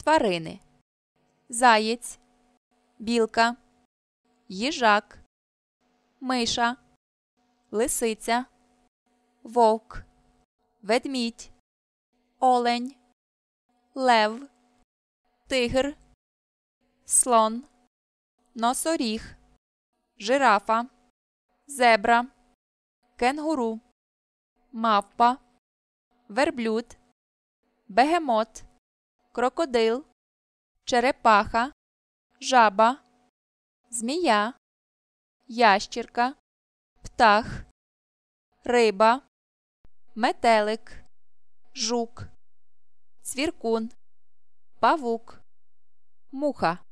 Тварини: заєць, білка, їжак, миша, лисиця, вовк, ведмідь, олень, лев, тигр, слон, носоріг, жирафа, зебра, кенгуру, мавпа, верблюд, бегемот, крокодил, черепаха, жаба, змія, ящірка, птах, риба, метелик, жук, цвіркун, павук, муха.